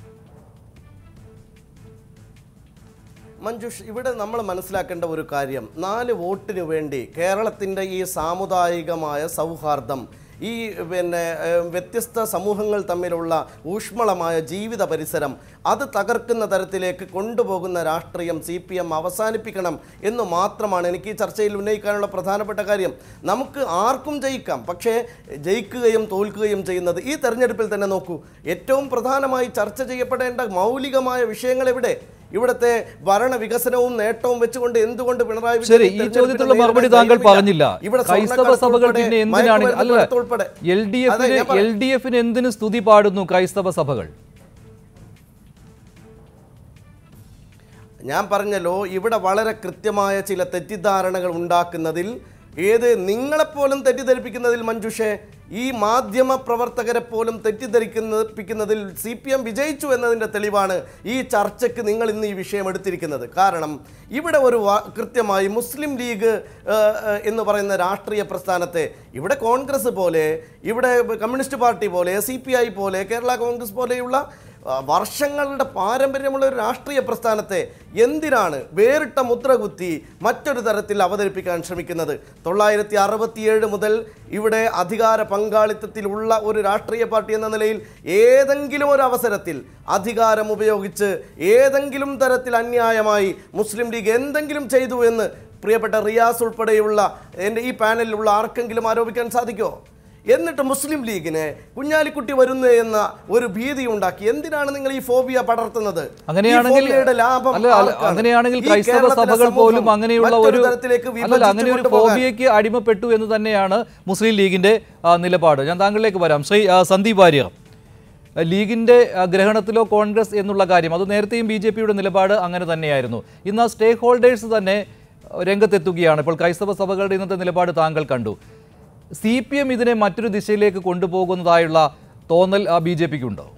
മഞ്ജുഷ്, ഇവിടെ നമ്മൾ മനസ്സിലാക്കേണ്ട ഒരു കാര്യം, നാല് വോട്ടിന് വേണ്ടി കേരളത്തിൻ്റെ ഈ സാമുദായികമായ സൗഹാർദ്ദം, ഈ പിന്നെ വ്യത്യസ്ത സമൂഹങ്ങൾ തമ്മിലുള്ള ഊഷ്മളമായ ജീവിത പരിസരം അത് തകർക്കുന്ന തരത്തിലേക്ക് കൊണ്ടുപോകുന്ന രാഷ്ട്രീയം സി പി എം അവസാനിപ്പിക്കണം എന്ന് മാത്രമാണ് എനിക്ക് ഈ ചർച്ചയിൽ ഉന്നയിക്കാനുള്ള പ്രധാനപ്പെട്ട കാര്യം. നമുക്ക് ആർക്കും ജയിക്കാം, പക്ഷേ ജയിക്കുകയും തോൽക്കുകയും ചെയ്യുന്നത് ഈ തെരഞ്ഞെടുപ്പിൽ തന്നെ നോക്കൂ. ഏറ്റവും പ്രധാനമായി ചർച്ച ചെയ്യപ്പെടേണ്ട മൗലികമായ വിഷയങ്ങൾ എവിടെ? ഇവിടുത്തെ ഭരണ വികസനവും നേട്ടവും വെച്ചുകൊണ്ട് എന്തുകൊണ്ട് പിണറായി ശരി ഈ ചോദ്യത്തിലുള്ള മറുപടി താങ്കൾ പറഞ്ഞില്ല. ക്രൈസ്തവ സഭകൾ പിന്നെ എന്തിനാണ് അല്ല എൽ ഡി എഫിന് എൽ ഡി എഫിന് എന്തിനു സ്തുതി പാടുന്നു ക്രൈസ്തവ സഭകൾ? ഞാൻ പറഞ്ഞല്ലോ, ഇവിടെ വളരെ കൃത്യമായ ചില തെറ്റിദ്ധാരണകൾ ഉണ്ടാക്കുന്നതിൽ, ഏത് നിങ്ങളെപ്പോലും തെറ്റിദ്ധരിപ്പിക്കുന്നതിൽ മഞ്ജുഷേ, ഈ മാധ്യമ പ്രവർത്തകരെ പോലും തെറ്റിദ്ധരിക്കുന്നതിൽ സി പി എം വിജയിച്ചു എന്നതിൻ്റെ തെളിവാണ് ഈ ചർച്ചയ്ക്ക് നിങ്ങൾ ഇന്ന് ഈ വിഷയം എടുത്തിരിക്കുന്നത്. കാരണം ഇവിടെ ഒരു കൃത്യമായി മുസ്ലിം ലീഗ് എന്ന് പറയുന്ന രാഷ്ട്രീയ പ്രസ്ഥാനത്തെ, ഇവിടെ കോൺഗ്രസ് പോലെ, ഇവിടെ കമ്മ്യൂണിസ്റ്റ് പാർട്ടി പോലെ, സി പി ഐ പോലെ, കേരള കോൺഗ്രസ് പോലെയുള്ള വർഷങ്ങളുടെ പാരമ്പര്യമുള്ള ഒരു രാഷ്ട്രീയ പ്രസ്ഥാനത്തെ എന്തിനാണ് വേറിട്ട മുദ്രകുത്തി മറ്റൊരു തരത്തിൽ അവതരിപ്പിക്കാൻ ശ്രമിക്കുന്നത്? തൊള്ളായിരത്തി അറുപത്തിയേഴ് മുതൽ ഇവിടെ അധികാര പങ്കാളിത്തത്തിലുള്ള ഒരു രാഷ്ട്രീയ പാർട്ടി എന്ന നിലയിൽ ഏതെങ്കിലും ഒരു അവസരത്തിൽ അധികാരം ഉപയോഗിച്ച് ഏതെങ്കിലും തരത്തിൽ അന്യായമായി മുസ്ലിം ലീഗ് എന്തെങ്കിലും ചെയ്തു എന്ന് പ്രിയപ്പെട്ട റിയാസ് ഉൾപ്പെടെയുള്ള എൻ്റെ ഈ പാനലിലുള്ള ആർക്കെങ്കിലും ആരോപിക്കാൻ സാധിക്കുമോ? എന്നിട്ട് മുസ്ലിം ലീഗിനെ കുഞ്ഞാലിക്കുട്ടി വരുന്നു എന്ന ഒരു ഭീതി ഉണ്ടാക്കി എന്തിനാണ് നിങ്ങൾ ഈ ഫോബിയ പടർത്തുന്നത്? അങ്ങനെയാണെങ്കിൽ അങ്ങനെയാണെങ്കിൽ ക്രൈസ്തവ സഭകൾ പോലും അങ്ങനെയുള്ള ഒരു അങ്ങനെ ഒരു ഫോബിയയ്ക്ക് അടിമപ്പെട്ടു എന്ന് തന്നെയാണ് മുസ്ലിം ലീഗിന്റെ നിലപാട്. ഞാൻ താങ്കളിലേക്ക് വരാം. ശ്രീ സന്ദീപ് വാര്യർ, ലീഗിന്റെ ഗ്രഹണത്തിലോ കോൺഗ്രസ് എന്നുള്ള കാര്യം അത് നേരത്തെയും ബി ജെ പിയുടെ നിലപാട് അങ്ങനെ തന്നെയായിരുന്നു. ഇന്ന് സ്റ്റേക്ക് ഹോൾഡേഴ്സ് തന്നെ രംഗത്തെത്തുകയാണ്. ഇപ്പോൾ ക്രൈസ്തവ സഭകളുടെ ഇന്നത്തെ നിലപാട് താങ്കൾ കണ്ടു. സി പി എം ഇതിനെ മറ്റൊരു ദിശയിലേക്ക് കൊണ്ടുപോകുന്നതായുള്ള തോന്നൽ ബി ജെ പിക്ക് ഉണ്ടോ?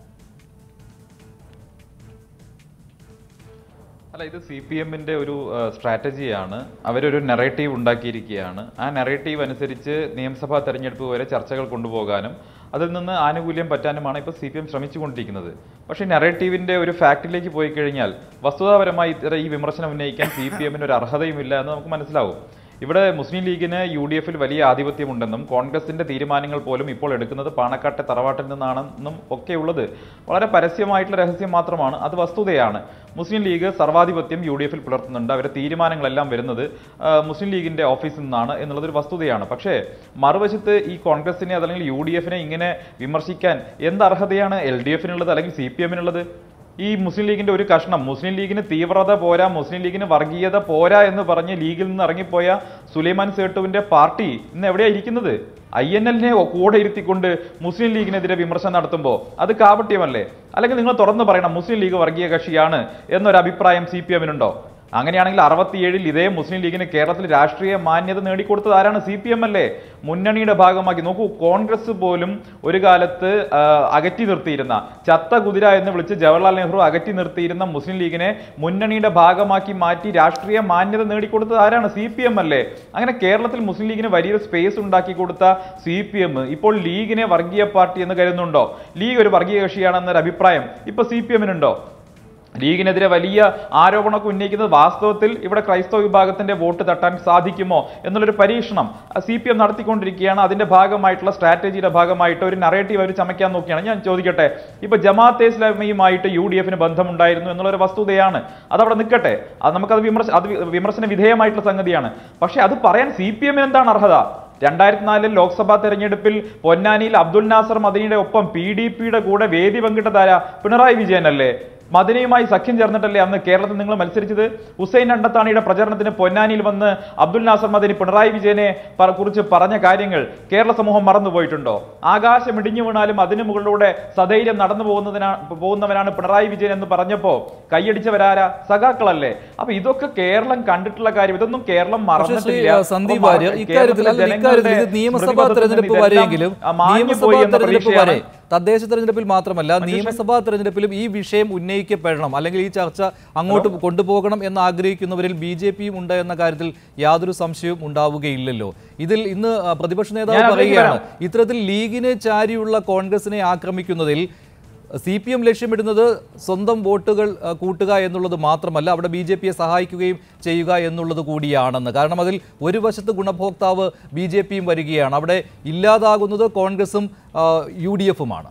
അല്ല, ഇത് സി പി എമ്മിൻ്റെ ഒരു സ്ട്രാറ്റജിയാണ്. അവരൊരു നെറേറ്റീവ് ഉണ്ടാക്കിയിരിക്കുകയാണ്. ആ നെറേറ്റീവ് അനുസരിച്ച് നിയമസഭാ തെരഞ്ഞെടുപ്പ് വരെ ചർച്ചകൾ കൊണ്ടുപോകാനും അതിൽ നിന്ന് ആനുകൂല്യം പറ്റാനുമാണ് ഇപ്പോൾ സി പി എം ശ്രമിച്ചുകൊണ്ടിരിക്കുന്നത്. പക്ഷേ നെറേറ്റീവിൻ്റെ ഒരു ഫാക്റ്റിലേക്ക് പോയി കഴിഞ്ഞാൽ വസ്തുതാപരമായി ഇത്തരം ഈ വിമർശനം ഉന്നയിക്കാൻ സി പി എമ്മിന് ഒരു അർഹതയുമില്ല എന്ന് നമുക്ക് മനസ്സിലാവും. ഇവിടെ മുസ്ലിം ലീഗിന് യു ഡി എഫിൽ വലിയ ആധിപത്യമുണ്ടെന്നും കോൺഗ്രസിന്റെ തീരുമാനങ്ങൾ പോലും ഇപ്പോൾ എടുക്കുന്നത് പാണക്കാട്ടെ തറവാട്ടിൽ നിന്നാണെന്നും ഒക്കെയുള്ളത് വളരെ പരസ്യമായിട്ടുള്ള രഹസ്യം മാത്രമാണ്. അത് വസ്തുതയാണ്. മുസ്ലിം ലീഗ് സർവാധിപത്യം യു ഡി എഫിൽ പുലർത്തുന്നുണ്ട്. അവരുടെ തീരുമാനങ്ങളെല്ലാം വരുന്നത് മുസ്ലിം ലീഗിന്റെ ഓഫീസിൽ നിന്നാണ് എന്നുള്ളതൊരു വസ്തുതയാണ്. പക്ഷേ മറുവശത്ത് ഈ കോൺഗ്രസിനെ അതല്ലെങ്കിൽ യു ഡി എഫിനെ ഇങ്ങനെ വിമർശിക്കാൻ എന്ത് അർഹതയാണ് എൽ ഡി എഫിനുള്ളത് അല്ലെങ്കിൽ സി പി എമ്മിനുള്ളത്? ഈ മുസ്ലിം ലീഗിന്റെ ഒരു കഷ്ണം, മുസ്ലിം ലീഗിന് തീവ്രത പോരാ, മുസ്ലിം ലീഗിന് വർഗീയത പോരാ എന്ന് പറഞ്ഞ് ലീഗിൽ നിന്ന് ഇറങ്ങിപ്പോയ സുലൈമാൻ സേട്ടുവിന്റെ പാർട്ടി ഇന്ന് എവിടെയാ ഇരിക്കുന്നത്? ഐ എൻ എല്ലിനെ കൂടെ ഇരുത്തിക്കൊണ്ട് മുസ്ലിം ലീഗിനെതിരെ വിമർശനം നടത്തുമ്പോൾ അത് കാപട്യമല്ലേ? അല്ലെങ്കിൽ നിങ്ങൾ തുറന്നു പറയണം മുസ്ലിം ലീഗ് വർഗീയ കക്ഷിയാണ് എന്നൊരു അഭിപ്രായം സി പി എമ്മിനുണ്ടോ? അങ്ങനെയാണെങ്കിൽ അറുപത്തിയേഴിൽ ഇതേ മുസ്ലിം ലീഗിന് കേരളത്തിൽ രാഷ്ട്രീയ മാന്യത നേടിക്കൊടുത്തത് ആരാണ്? സി പി എം അല്ലേ? മുന്നണിയുടെ ഭാഗമാക്കി. നോക്കൂ, കോൺഗ്രസ് പോലും ഒരു കാലത്ത് അകറ്റി നിർത്തിയിരുന്ന, ചത്ത കുതിര എന്ന് വിളിച്ച് ജവഹർലാൽ നെഹ്റു അകറ്റി നിർത്തിയിരുന്ന മുസ്ലിം ലീഗിനെ മുന്നണിയുടെ ഭാഗമാക്കി മാറ്റി രാഷ്ട്രീയ മാന്യത നേടിക്കൊടുത്തത് ആരാണ്? സി പി എം അല്ലേ? അങ്ങനെ കേരളത്തിൽ മുസ്ലിം ലീഗിന് വലിയൊരു സ്പേസ് ഉണ്ടാക്കി കൊടുത്ത സി പി എം ഇപ്പോൾ ലീഗിനെ വർഗീയ പാർട്ടി എന്ന് കരുതുന്നുണ്ടോ? ലീഗ് ഒരു വർഗീയ കക്ഷിയാണെന്നൊരു അഭിപ്രായം ഇപ്പൊ സി പി എമ്മിനുണ്ടോ? ലീഗിനെതിരെ വലിയ ആരോപണമൊക്കെ ഉന്നയിക്കുന്നത് വാസ്തവത്തിൽ ഇവിടെ ക്രൈസ്തവ വിഭാഗത്തിന്റെ വോട്ട് തട്ടാൻ സാധിക്കുമോ എന്നുള്ളൊരു പരീക്ഷണം സി പി എം നടത്തിക്കൊണ്ടിരിക്കുകയാണ്. അതിന്റെ ഭാഗമായിട്ടുള്ള സ്ട്രാറ്റജിയുടെ ഭാഗമായിട്ട് ഒരു നറേറ്റീവ് അവർ ചമയ്ക്കാൻ നോക്കിയാണ്. ഞാൻ ചോദിക്കട്ടെ, ഇപ്പൊ ജമാഅത്തെ ഇസ്ലാമിയുമായിട്ട് യു ഡി എഫിന് ബന്ധമുണ്ടായിരുന്നു എന്നുള്ളൊരു വസ്തുതയാണ്. അതവിടെ നിൽക്കട്ടെ, അത് നമുക്കത് വിമർശ അത് വിമർശന വിധേയമായിട്ടുള്ള സംഗതിയാണ്. പക്ഷെ അത് പറയാൻ സി പി എമ്മിന് എന്താണ് അർഹത? രണ്ടായിരത്തി നാലിൽ ലോക്സഭാ തെരഞ്ഞെടുപ്പിൽ പൊന്നാനിയിൽ അബ്ദുൽ നാസർ മദനിയുടെ ഒപ്പം പി ഡി പിയുടെ കൂടെ വേദി പങ്കിട്ടതാര? പിണറായി വിജയൻ അല്ലേ? മദനിയുമായി സഖ്യം ചേർന്നിട്ടല്ലേ അന്ന് കേരളത്തിൽ നിങ്ങൾ മത്സരിച്ചത്? ഹുസൈൻ അണ്ടത്താണിയുടെ പ്രചരണത്തിന് പൊന്നാനിയിൽ വന്ന് അബ്ദുൽ നാസർ മദനി പിണറായി വിജയനെ കുറിച്ച് പറഞ്ഞ കാര്യങ്ങൾ കേരള സമൂഹം മറന്നുപോയിട്ടുണ്ടോ? ആകാശം ഇടിഞ്ഞു വീണാലും അതിനു മുകളിലൂടെ സധൈര്യം നടന്നു പോകുന്നതിനാ പോകുന്നവനാണ് പിണറായി വിജയൻ എന്ന് പറഞ്ഞപ്പോ കൈയടിച്ചവരാരാ? സഖാക്കളല്ലേ? അപ്പൊ ഇതൊക്കെ കേരളം കണ്ടിട്ടുള്ള കാര്യം. ഇതൊന്നും കേരളം മറന്നിട്ടില്ല. സന്ദീപ് വാര്യർ, നിയമസഭാ തെരഞ്ഞെടുപ്പ് വരെയെങ്കിലും നിയമസഭാ തെരഞ്ഞെടുപ്പ് വരെ, തദ്ദേശ തെരഞ്ഞെടുപ്പിൽ മാത്രമല്ല നിയമസഭാ തെരഞ്ഞെടുപ്പിലും ഈ വിഷയം ഉന്നയിക്കപ്പെടണം, അല്ലെങ്കിൽ ഈ ചർച്ച അങ്ങോട്ട് കൊണ്ടുപോകണം എന്ന് ആഗ്രഹിക്കുന്നവരിൽ ബി ജെ പിയും ഉണ്ട് എന്ന കാര്യത്തിൽ യാതൊരു സംശയവും ഉണ്ടാവുകയില്ലല്ലോ. ഇതിൽ ഇന്ന് പ്രതിപക്ഷ നേതാവ് പറയുകയാണ്, ഇത്തരത്തിൽ ലീഗിനെ ചാരിയുള്ള കോൺഗ്രസിനെ ആക്രമിക്കുന്നതിൽ സി പി എം ലക്ഷ്യമിടുന്നത് സ്വന്തം വോട്ടുകൾ കൂട്ടുക എന്നുള്ളത് മാത്രമല്ല, അവിടെ ബി ജെ പിയെ സഹായിക്കുകയും ചെയ്യുക എന്നുള്ളത് കൂടിയാണെന്ന്. കാരണം അതിൽ ഒരു വശത്ത് ഗുണഭോക്താവ് ബി ജെ പിയും വരികയാണ്, അവിടെ ഇല്ലാതാകുന്നത് കോൺഗ്രസും യു ഡി എഫുമാണ്.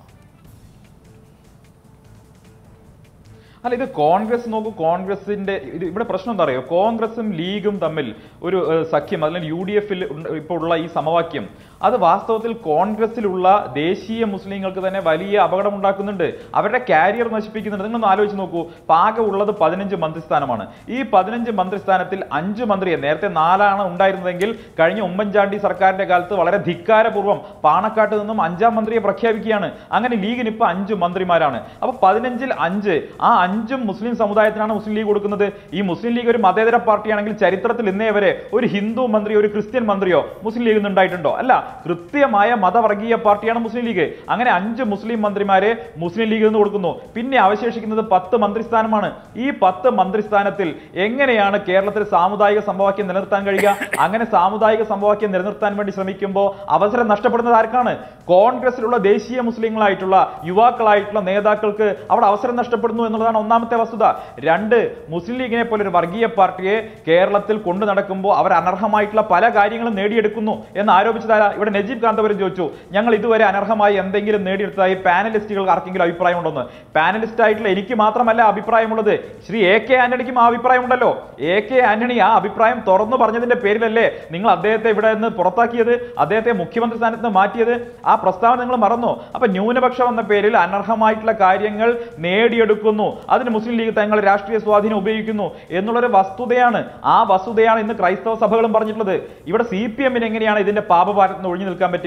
അല്ല, ഇത് കോൺഗ്രസ് നോക്കൂ, കോൺഗ്രസിന്റെ ഇത് ഇവിടെ പ്രശ്നം എന്താ അറിയോ? കോൺഗ്രസും ലീഗും തമ്മിൽ ഒരു സഖ്യം, അല്ലെങ്കിൽ യു ഡി എഫിൽ ഇപ്പോൾ ഉള്ള ഈ സമവാക്യം, അത് വാസ്തവത്തിൽ കോൺഗ്രസിലുള്ള ദേശീയ മുസ്ലിങ്ങൾക്ക് തന്നെ വലിയ അപകടം ഉണ്ടാക്കുന്നുണ്ട്. അവരുടെ കാരിയർ നശിപ്പിക്കുന്നുണ്ട്. നിങ്ങളൊന്ന് ആലോചിച്ച് നോക്കൂ, പാക ഉള്ളത് പതിനഞ്ച് മന്ത്രിസ്ഥാനമാണ്. ഈ പതിനഞ്ച് മന്ത്രിസ്ഥാനത്തിൽ അഞ്ച് മന്ത്രിയെ, നേരത്തെ നാലാണ് ഉണ്ടായിരുന്നതെങ്കിൽ കഴിഞ്ഞ ഉമ്മൻചാണ്ടി സർക്കാരിന്റെ കാലത്ത് വളരെ ധിക്കാരപൂർവ്വം പാണക്കാട്ട് നിന്നും അഞ്ചാം മന്ത്രിയെ പ്രഖ്യാപിക്കുകയാണ്. അങ്ങനെ ലീഗിന് ഇപ്പൊ അഞ്ച് മന്ത്രിമാരാണ്. അപ്പൊ പതിനഞ്ചിൽ അഞ്ച്, ആ അഞ്ചും മുസ്ലിം സമുദായത്തിനാണ് മുസ്ലിം ലീഗ് കൊടുക്കുന്നത്. ഈ മുസ്ലിം ലീഗ് ഒരു മതേതര പാർട്ടിയാണെങ്കിൽ ചരിത്രത്തിൽ ഇന്നേ വരെ ഒരു ഹിന്ദു മന്ത്രിയോ ഒരു ക്രിസ്ത്യൻ മന്ത്രിയോ മുസ്ലിം ലീഗിൽ നിന്നുണ്ടായിട്ടുണ്ടോ? അല്ല, കൃത്യമായ മതവർഗീയ പാർട്ടിയാണ് മുസ്ലിം ലീഗ്. അങ്ങനെ അഞ്ച് മുസ്ലിം മന്ത്രിമാരെ മുസ്ലിം ലീഗിൽ നിന്ന് കൊടുക്കുന്നു. പിന്നെ അവശേഷിക്കുന്നത് പത്ത് മന്ത്രിസ്ഥാനമാണ്. ഈ പത്ത് മന്ത്രിസ്ഥാനത്തിൽ എങ്ങനെയാണ് കേരളത്തിൽ സാമുദായിക സമവാക്യം നിലനിർത്താൻ കഴിയുക? അങ്ങനെ സാമുദായിക സമവാക്യം നിലനിർത്താൻ വേണ്ടി ശ്രമിക്കുമ്പോൾ അവസരം നഷ്ടപ്പെടുന്നത് ആർക്കാണ്? കോൺഗ്രസിലുള്ള ദേശീയ മുസ്ലിങ്ങളായിട്ടുള്ള യുവാക്കളായിട്ടുള്ള നേതാക്കൾക്ക് അവിടെ അവസരം നഷ്ടപ്പെടുന്നു എന്നുള്ളതാണ് ഒന്നാമത്തെ വസ്തുത. രണ്ട്, മുസ്ലിം ലീഗിനെ പോലെ ഒരു വർഗീയ പാർട്ടിയെ കേരളത്തിൽ കൊണ്ടു നടക്കുമ്പോൾ അവർ അനർഹമായിട്ടുള്ള പല കാര്യങ്ങളും നേടിയെടുക്കുന്നു എന്ന് ആരോപിച്ചതാരാ? ഇവിടെ നജീബ് കാന്തപുരം ചോദിച്ചു, ഞങ്ങൾ ഇതുവരെ അനർഹമായി എന്തെങ്കിലും നേടിയെടുത്തതായി പാനലിസ്റ്റുകൾക്ക് ആർക്കെങ്കിലും അഭിപ്രായം ഉണ്ടോന്ന്. പാനലിസ്റ്റ് ആയിട്ടുള്ള എനിക്ക് മാത്രമല്ല അഭിപ്രായമുള്ളത്, ശ്രീ എ കെ ആന്റണിക്കും ആ അഭിപ്രായം ഉണ്ടല്ലോ. എ കെ ആന്റണി ആ അഭിപ്രായം തുറന്നു പറഞ്ഞതിന്റെ പേരിലല്ലേ നിങ്ങൾ അദ്ദേഹത്തെ ഇവിടെ നിന്ന് പുറത്താക്കിയത്, അദ്ദേഹത്തെ മുഖ്യമന്ത്രി സ്ഥാനത്ത് നിന്ന് മാറ്റിയത്? ആ പ്രസ്താവന നിങ്ങൾ മറന്നു. അപ്പൊ ന്യൂനപക്ഷം എന്ന പേരിൽ അനർഹമായിട്ടുള്ള കാര്യങ്ങൾ നേടിയെടുക്കുന്നു, അതിന് മുസ്ലിം ലീഗ് തങ്ങൾ രാഷ്ട്രീയ സ്വാധീനം ഉപയോഗിക്കുന്നു എന്നുള്ളൊരു വസ്തുതയാണ്. ആ വസ്തുതയാണ് ഇന്ന് ക്രൈസ്തവ സഭകളും പറഞ്ഞിട്ടുള്ളത്. ഇവിടെ സി പി എമ്മിന് എങ്ങനെയാണ് ഇതിന്റെ പാപഭാരത്തിൽ നിന്ന് ഒഴിഞ്ഞു നിൽക്കാൻ പറ്റുക?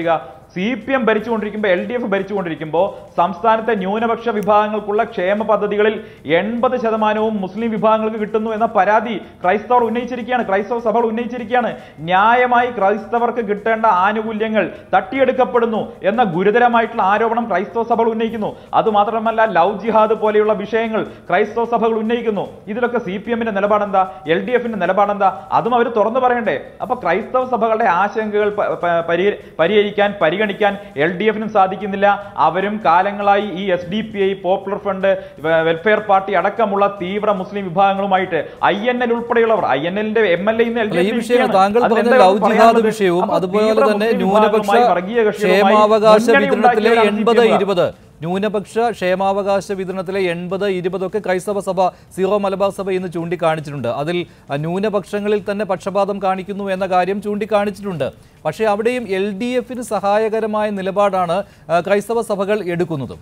സി പി എം ഭരിച്ചുകൊണ്ടിരിക്കുമ്പോൾ എൽ ഡി എഫ് ഭരിച്ചുകൊണ്ടിരിക്കുമ്പോൾ സംസ്ഥാനത്തെ ന്യൂനപക്ഷ വിഭാഗങ്ങൾക്കുള്ള ക്ഷേമ പദ്ധതികളിൽ എൺപത് ശതമാനവും മുസ്ലിം വിഭാഗങ്ങൾക്ക് കിട്ടുന്നു എന്ന പരാതി ക്രൈസ്തവർ ഉന്നയിച്ചിരിക്കുകയാണ്, ക്രൈസ്തവ സഭകൾ ഉന്നയിച്ചിരിക്കുകയാണ്. ന്യായമായി ക്രൈസ്തവർക്ക് കിട്ടേണ്ട ആനുകൂല്യങ്ങൾ തട്ടിയെടുക്കപ്പെടുന്നു എന്ന ഗുരുതരമായിട്ടുള്ള ആരോപണം ക്രൈസ്തവ സഭകൾ ഉന്നയിക്കുന്നു. അതുമാത്രമല്ല, ലവ് ജിഹാദ് പോലെയുള്ള വിഷയങ്ങൾ ക്രൈസ്തവ സഭകൾ ഉന്നയിക്കുന്നു. ഇതിലൊക്കെ സി പി എമ്മിന്റെ നിലപാടെന്താ, എൽ ഡി എഫിന്റെ നിലപാടെന്താ? അതും അവർ തുറന്നു പറയണ്ടേ? അപ്പൊ ക്രൈസ്തവ സഭകളുടെ ആശങ്കകൾ പരിഹരിക്കാൻ പരിഗണിക്കാൻ എൽ ഡി എഫിനും സാധിക്കുന്നില്ല. അവരും കാലങ്ങളായി ഈ S D P I, Popular Front, Welfare Party അടക്കമുള്ള തീവ്ര മുസ്ലിം വിഭാഗങ്ങളുമായിട്ട് ഐ എൻ എൽ ഉൾപ്പെടെയുള്ളവർ, ഐ എൻ എല്ലിന്റെ എം എൽ എ ഈ വിഷയം താങ്കൾ പറഞ്ഞ ലവ് ജിഹാദ് വിഷയവും അതുപോലെ തന്നെ ന്യൂനപക്ഷ ക്ഷേമാവകാശ വിതരണത്തിലെ എൺപത് ഇരുപത് ന്യൂനപക്ഷ ക്ഷേമാവകാശ വിതരണത്തിലെ എൺപത് ഇരുപതൊക്കെ ക്രൈസ്തവ സഭ, സീറോ മലബാർ സഭ ഇന്ന് ചൂണ്ടിക്കാണിച്ചിട്ടുണ്ട്. അതിൽ ന്യൂനപക്ഷങ്ങളിൽ തന്നെ പക്ഷപാതം കാണിക്കുന്നു എന്ന കാര്യം ചൂണ്ടിക്കാണിച്ചിട്ടുണ്ട്. പക്ഷേ അവിടെയും എൽ ഡി എഫിന് സഹായകരമായ നിലപാടാണ് ക്രൈസ്തവ സഭകൾ എടുക്കുന്നതും.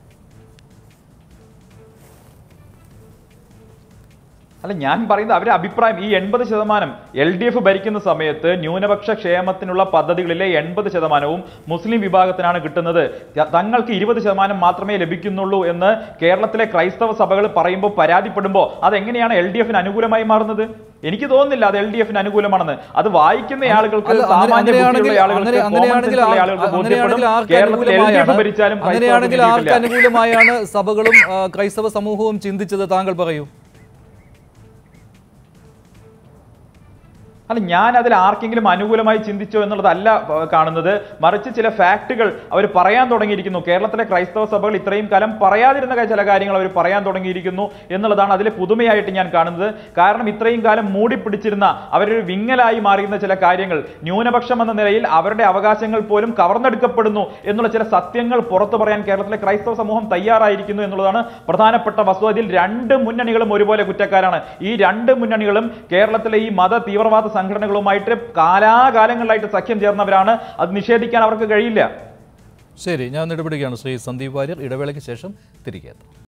അല്ല, ഞാൻ പറയുന്നത് അവരുടെ അഭിപ്രായം ഈ എൺപത് ശതമാനം എൽ ഡി എഫ് ഭരിക്കുന്ന സമയത്ത് ന്യൂനപക്ഷ ക്ഷേമത്തിനുള്ള പദ്ധതികളിലെ എൺപത് ശതമാനവും മുസ്ലിം വിഭാഗത്തിനാണ് കിട്ടുന്നത്. തങ്ങൾക്ക് ഇരുപത് ശതമാനം മാത്രമേ ലഭിക്കുന്നുള്ളൂ എന്ന് കേരളത്തിലെ ക്രൈസ്തവ സഭകൾ പറയുമ്പോൾ, പരാതിപ്പെടുമ്പോൾ അതെങ്ങനെയാണ് എൽ ഡി എഫിന് അനുകൂലമായി മാറുന്നത്? എനിക്ക് തോന്നുന്നില്ല അത് എൽ ഡി എഫിന് അനുകൂലമാണ്. അത് വായിക്കുന്ന ആളുകൾക്ക്, സാമാന്യ ബുദ്ധിയുള്ള ആളുകൾക്ക്, കേരളത്തിൽ എൽ ഡി എഫ് ഭരിച്ചാലും അങ്ങനെയാണെങ്കിൽ ആർക്ക് അനുകൂലമായാണ് സഭകളും ക്രൈസ്തവ സമൂഹവും ചിന്തിച്ചത്? താങ്കൾ പറയൂ. അല്ല, ഞാൻ അതിൽ ആർക്കെങ്കിലും അനുകൂലമായി ചിന്തിച്ചോ എന്നുള്ളതല്ല കാണുന്നത്. മറിച്ച് ചില ഫാക്ടുകൾ അവർ പറയാൻ തുടങ്ങിയിരിക്കുന്നു. കേരളത്തിലെ ക്രൈസ്തവ സഭകൾ ഇത്രയും കാലം പറയാതിരുന്ന ചില കാര്യങ്ങൾ അവർ പറയാൻ തുടങ്ങിയിരിക്കുന്നു എന്നുള്ളതാണ് അതിലെ പുതുമയായിട്ട് ഞാൻ കാണുന്നത്. കാരണം ഇത്രയും കാലം മൂടിപ്പിടിച്ചിരുന്ന അവരൊരു വിങ്ങലായി മാറിയുന്ന ചില കാര്യങ്ങൾ, ന്യൂനപക്ഷം എന്ന നിലയിൽ അവരുടെ അവകാശങ്ങൾ പോലും കവർന്നെടുക്കപ്പെടുന്നു എന്നുള്ള ചില സത്യങ്ങൾ പുറത്തു പറയാൻ കേരളത്തിലെ ക്രൈസ്തവ സമൂഹം തയ്യാറായിരിക്കുന്നു എന്നുള്ളതാണ് പ്രധാനപ്പെട്ട വസ്തുത. ഇതിൽ രണ്ട് മുന്നണികളും ഒരുപോലെ കുറ്റക്കാരാണ്. ഈ രണ്ട് മുന്നണികളും കേരളത്തിലെ ഈ മത തീവ്രവാദ സംഘടനകളുമായിട്ട് കാലാകാലങ്ങളിലായിട്ട് സഖ്യം ചേർന്നവരാണ്. അത് നിഷേധിക്കാൻ അവർക്ക് കഴിയില്ല. ശരി, ഞാൻ ഇടപെടുകയാണ് ശ്രീ സന്ദീപ് വാര്യർ. ഇടവേളയ്ക്ക് ശേഷം തിരികെ എത്താം.